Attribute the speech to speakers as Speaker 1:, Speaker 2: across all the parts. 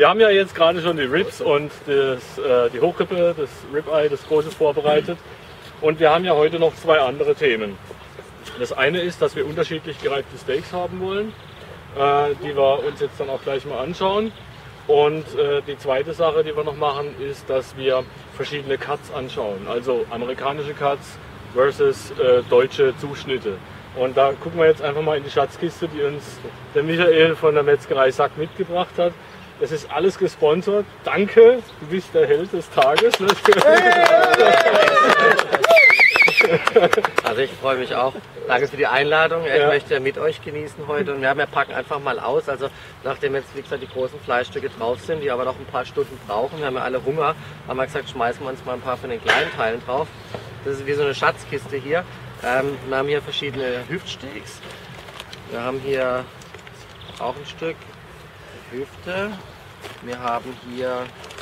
Speaker 1: Wir haben ja jetzt gerade schon die Ribs und die Hochrippe, das Ribeye, das große vorbereitet. Und wir haben ja heute noch zwei andere Themen. Das eine ist, dass wir unterschiedlich gereifte Steaks haben wollen, die wir uns jetzt dann auch gleich mal anschauen. Und die zweite Sache, die wir noch machen, ist, dass wir verschiedene Cuts anschauen. Also amerikanische Cuts versus deutsche Zuschnitte. Und da gucken wir jetzt einfach mal in die Schatzkiste, die uns der Michael von der Metzgerei Sack mitgebracht hat. Es ist alles gesponsert. Danke, du bist der Held des Tages. Ne?
Speaker 2: Also ich freue mich auch. Danke für die Einladung. Ich möchte mit euch genießen heute. Und wir packen einfach mal aus. Also nachdem jetzt wie gesagt die großen Fleischstücke drauf sind, die aber noch ein paar Stunden brauchen, wir haben ja alle Hunger, haben wir gesagt, schmeißen wir uns mal ein paar von den kleinen Teilen drauf. Das ist wie so eine Schatzkiste hier. Wir haben hier verschiedene Hüftsteaks. Wir haben hier auch ein Stück Hüfte. Wir haben hier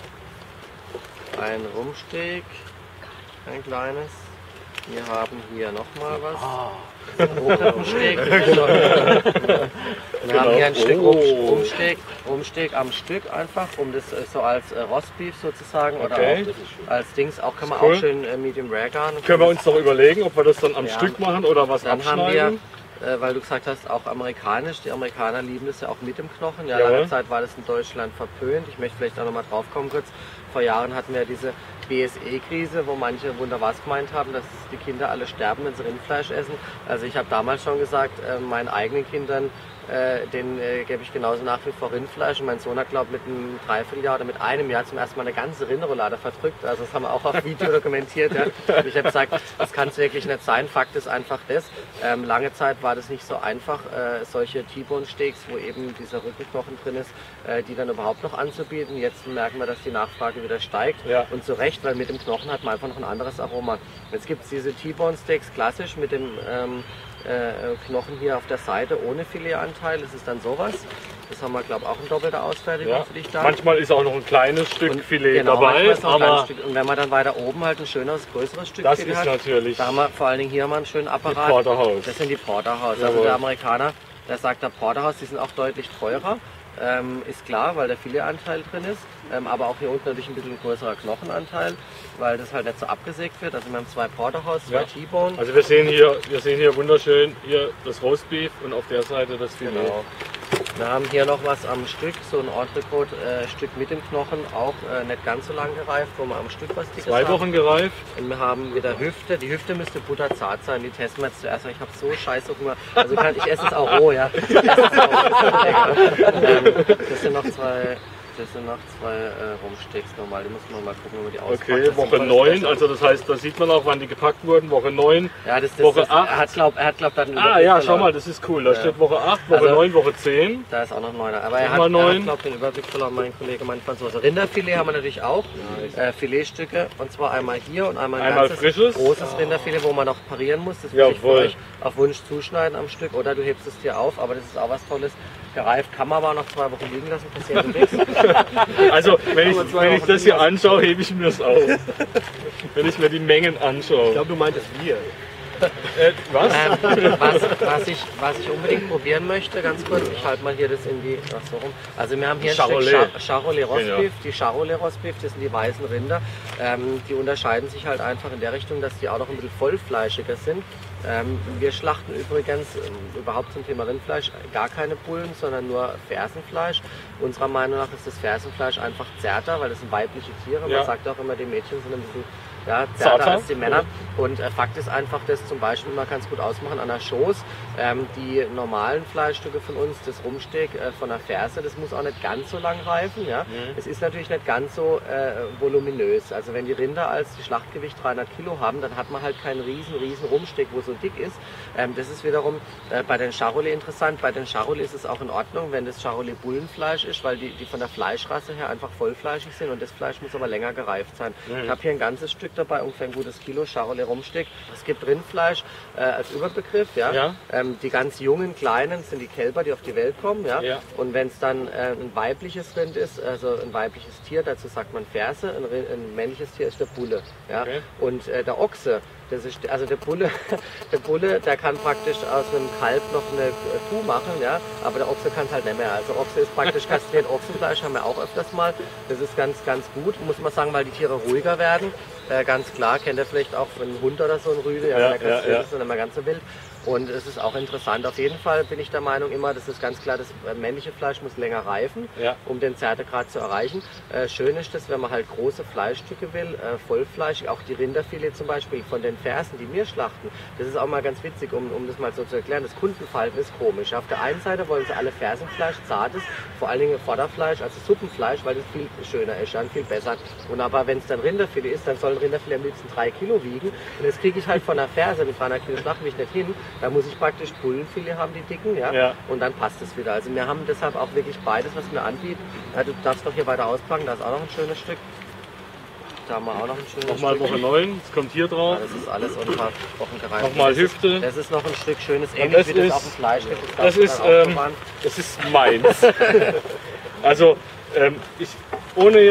Speaker 2: ein Rumpsteak, ein kleines. Wir haben hier nochmal was. Rumpsteak. Wir haben hier ein Stück Rumpsteak am Stück einfach, um das so als Rostbeef sozusagen oder auch als Dings, auch kann man auch schön Medium Rare garen.
Speaker 1: Können wir uns doch überlegen, ob wir das dann am Stück machen oder was
Speaker 2: dann
Speaker 1: abschneiden?
Speaker 2: Haben wir, weil du gesagt hast, auch amerikanisch. Die Amerikaner lieben das ja auch mit dem Knochen. Ja, lange Zeit war das in Deutschland verpönt. Ich möchte vielleicht auch noch mal drauf kommen kurz. Vor Jahren hatten wir diese BSE-Krise, wo manche wunder was gemeint haben, dass die Kinder alle sterben, wenn sie Rindfleisch essen. Also ich habe damals schon gesagt, meinen eigenen Kindern, den gebe ich genauso nach wie vor Rindfleisch. Und mein Sohn hat, glaube ich, mit einem Dreivierteljahr oder mit einem Jahr zum ersten Mal eine ganze Rinderroulade verdrückt. Also das haben wir auch auf Video dokumentiert. Ja. Und ich habe gesagt, das kann es wirklich nicht sein. Fakt ist einfach das. Lange Zeit war das nicht so einfach, solche T-Bone-Steaks, wo eben dieser Rückenknochen drin ist, die dann überhaupt noch anzubieten. Jetzt merken wir, dass die Nachfrage wieder steigt. Ja. Und zu Recht, weil mit dem Knochen hat man einfach noch ein anderes Aroma. Jetzt gibt es diese T-Bone-Steaks klassisch mit dem Knochen hier auf der Seite ohne Filetanteil. Das ist dann sowas. Das haben wir, glaube ich, auch in doppelter Ausfertigung für dich da.
Speaker 1: Manchmal ist auch noch ein kleines Stück Filet dabei.
Speaker 2: Aber und wenn man dann weiter oben halt ein schöneres, größeres Stück
Speaker 1: Filet hat, natürlich.
Speaker 2: Da haben wir vor allen Dingen hier mal einen schönen Apparat.
Speaker 1: Porterhouse.
Speaker 2: Das sind die Porterhouse. Also der Amerikaner, der sagt, der Porterhouse, die sind auch deutlich teurer. Ist klar, weil der Filetanteil drin ist, aber auch hier unten natürlich ein bisschen größerer Knochenanteil, weil das halt nicht so abgesägt wird. Also wir haben zwei Porterhouse, zwei T-Bone.
Speaker 1: Also wir sehen hier wunderschön hier das Roastbeef und auf der Seite das Filet.
Speaker 2: Genau. Wir haben hier noch was am Stück, so ein Entrecote-Stück mit dem Knochen, auch nicht ganz so lang gereift, wo wir am Stück was Dickes haben.
Speaker 1: 2 Wochen gereift.
Speaker 2: Und wir haben wieder Hüfte. Die Hüfte müsste butterzart sein, die testen wir jetzt zuerst. Ich habe so scheiße Hunger. Also ich esse es auch roh, ja. Das sind noch zwei Rumpsteaks normal, die muss man mal gucken, wie die aussehen.
Speaker 1: Okay, Woche 9, also das heißt, da sieht man auch, wann die gepackt wurden, Woche 9,
Speaker 2: ja,
Speaker 1: Woche 8.
Speaker 2: Er hat glaub, dann
Speaker 1: ja, schau mal, das ist cool, da steht Woche 8, Woche 9, Woche 10.
Speaker 2: Da ist auch noch 9, aber er hat glaube den Überblick verloren, mein Kollege, mein Franzose. Rinderfilet haben wir natürlich auch, Filetstücke, und zwar einmal hier und einmal ein ganzes
Speaker 1: frisches,
Speaker 2: großes Rinderfilet, wo man noch parieren muss, das will ich für euch auf Wunsch zuschneiden am Stück, oder du hebst es dir auf, aber das ist auch was Tolles. Gereift kann man aber noch 2 Wochen liegen lassen, passiert nichts.
Speaker 1: Also, wenn ich das hier anschaue, hebe ich mir das auf. Wenn ich mir die Mengen anschaue.
Speaker 3: Ich glaube, du meintest wir.
Speaker 1: Was?
Speaker 2: Was ich unbedingt probieren möchte, ganz kurz, ich halte mal hier das in die, so rum. Also wir haben hier ein Stück Charolais Rostbeef, genau. Die Charolais Rostbeef, das sind die weißen Rinder. Die unterscheiden sich halt einfach in der Richtung, dass die auch noch ein bisschen vollfleischiger sind. Wir schlachten übrigens überhaupt zum Thema Rindfleisch gar keine Bullen, sondern nur Fersenfleisch. Unserer Meinung nach ist das Fersenfleisch einfach zärter, weil das sind weibliche Tiere. Man sagt auch immer, die Mädchen sind ein bisschen zärter als die Männer. Und Fakt ist einfach, dass zum Beispiel, man kann es gut ausmachen, an der Schoß, die normalen Fleischstücke von uns, das Rumpsteak von der Ferse, das muss auch nicht ganz so lang reifen. Ja? Es ist natürlich nicht ganz so voluminös. Also wenn die Rinder als die Schlachtgewicht 300 Kilo haben, dann hat man halt keinen riesen Rumpsteak, wo so dick ist. Das ist wiederum bei den Charolais interessant. Bei den Charolais ist es auch in Ordnung, wenn das Charolais Bullenfleisch ist, weil die von der Fleischrasse her einfach vollfleischig sind und das Fleisch muss aber länger gereift sein. Ich habe hier ein ganzes Stück dabei, ungefähr ein gutes Kilo Charolais Rumpsteak. Es gibt Rindfleisch als Überbegriff. Ja? Die ganz jungen, kleinen sind die Kälber, die auf die Welt kommen. Ja? Und wenn es dann ein weibliches Rind ist, also ein weibliches Tier, dazu sagt man Ferse, ein männliches Tier ist der Bulle. Ja? Okay. Und der Ochse, Das ist, also der Bulle, der kann praktisch aus einem Kalb noch eine Kuh machen, ja, aber der Ochse kann es halt nicht mehr. Also Ochse ist praktisch kastriert, Ochsenfleisch haben wir auch öfters mal. Das ist ganz gut, muss man sagen, weil die Tiere ruhiger werden. Ganz klar, kennt ihr vielleicht auch einen Hund oder so, einen Rüde, ja, der kastriert ist und nicht mehr ganz so wild. Und es ist auch interessant. Auf jeden Fall bin ich der Meinung immer, das ist ganz klar, das männliche Fleisch muss länger reifen, um den Zärtegrad zu erreichen. Schön ist das, wenn man halt große Fleischstücke will, vollfleischig, auch die Rinderfilet zum Beispiel von den Fersen, die wir schlachten. Das ist auch mal ganz witzig, um das mal so zu erklären. Das Kundenverhalten ist komisch. Auf der einen Seite wollen sie alle Fersenfleisch, zartes, vor allen Dingen Vorderfleisch, also Suppenfleisch, weil das viel schöner ist, dann viel besser. Und aber wenn es dann Rinderfilet ist, dann soll ein Rinderfilet am liebsten 3 Kilo wiegen. Und das kriege ich halt von der Ferse mit 300 Kilo Schlachtgewicht nicht hin. Da muss ich praktisch Bullenfilet haben, die dicken, und dann passt es wieder. Also wir haben deshalb auch wirklich beides, was wir anbieten. Du darfst doch hier weiter auspacken, da ist auch noch ein schönes Stück. Da haben wir auch noch ein schönes
Speaker 1: Nochmal
Speaker 2: Stück.
Speaker 1: Woche 9, das kommt hier drauf.
Speaker 2: Ja, das ist alles unter Wochengereift.
Speaker 1: Nochmal Hüfte.
Speaker 2: Das ist noch ein Stück schönes, ähnlich wie das auf dem Fleisch.
Speaker 1: Das ist meins. Also ohne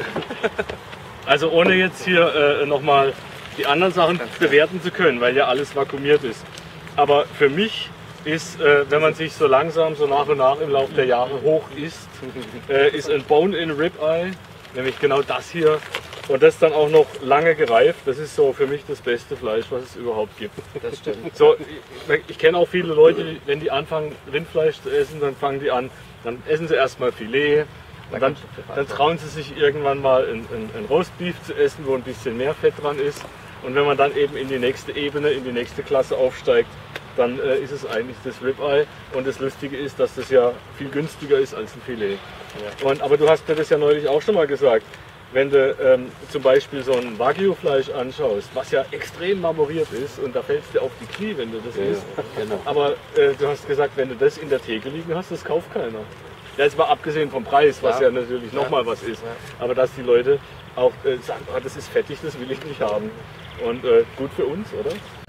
Speaker 1: jetzt hier nochmal die anderen Sachen bewerten zu können, weil ja alles vakuumiert ist. Aber für mich ist, wenn man sich so langsam, so nach und nach im Laufe der Jahre hoch isst, ist ein Bone-in Ribeye, nämlich genau das hier, und das dann auch noch lange gereift. Das ist so für mich das beste Fleisch, was es überhaupt gibt.
Speaker 2: Das stimmt.
Speaker 1: So, ich kenne auch viele Leute, wenn die anfangen Rindfleisch zu essen, dann essen sie erstmal Filet. Und dann trauen sie sich irgendwann mal ein Roastbeef zu essen, wo ein bisschen mehr Fett dran ist. Und wenn man dann eben in die nächste Ebene, in die nächste Klasse aufsteigt, dann ist es eigentlich das Ribeye. Und das Lustige ist, dass das ja viel günstiger ist als ein Filet. Ja. Aber du hast mir das ja neulich auch schon mal gesagt. Wenn du zum Beispiel so ein Wagyu-Fleisch anschaust, was ja extrem marmoriert ist, und da fällst du auf die Knie, wenn du das isst. Genau. Aber du hast gesagt, wenn du das in der Theke liegen hast, das kauft keiner. Ja, jetzt mal abgesehen vom Preis, was ja natürlich nochmal was ist. Ja. Aber dass die Leute auch sagen, oh, das ist fettig, das will ich nicht haben. Und gut für uns, oder?